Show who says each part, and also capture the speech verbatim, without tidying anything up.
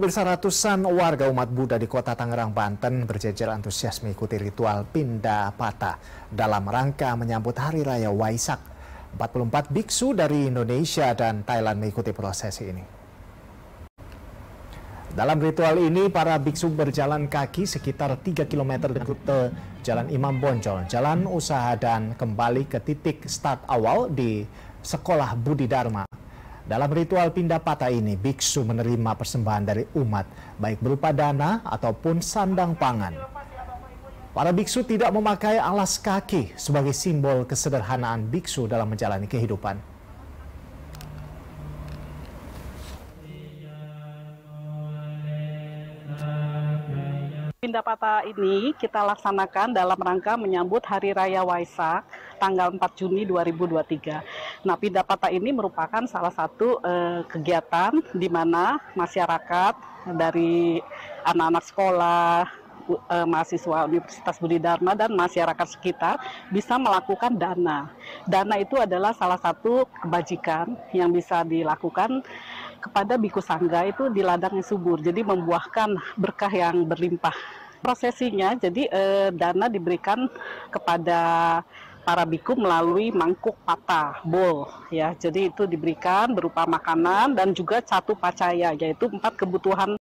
Speaker 1: Pemirsa, ratusan warga umat Buddha di Kota Tangerang, Banten berjejer antusias mengikuti ritual pindah patah dalam rangka menyambut Hari Raya Waisak. empat puluh empat biksu dari Indonesia dan Thailand mengikuti prosesi ini. Dalam ritual ini, para biksu berjalan kaki sekitar tiga kilometer dari rute Jalan Imam Bonjol, Jalan Usaha, dan kembali ke titik start awal di Sekolah Budi Dharma. Dalam ritual pindah patah ini, biksu menerima persembahan dari umat, baik berupa dana ataupun sandang pangan. Para biksu tidak memakai alas kaki sebagai simbol kesederhanaan biksu dalam menjalani kehidupan.
Speaker 2: Pindah patah ini kita laksanakan dalam rangka menyambut Hari Raya Waisak tanggal empat Juni dua ribu dua puluh tiga. Nah, pindah patah ini merupakan salah satu eh, kegiatan di mana masyarakat dari anak-anak sekolah, eh, mahasiswa Universitas Budi Dharma dan masyarakat sekitar bisa melakukan dana. Dana itu adalah salah satu kebajikan yang bisa dilakukan kepada biku sangga itu di ladang yang subur, jadi membuahkan berkah yang berlimpah. Prosesinya, jadi eh, dana diberikan kepada para biku melalui mangkuk patah, bowl, ya. Jadi itu diberikan berupa makanan dan juga satu pacaya, yaitu empat kebutuhan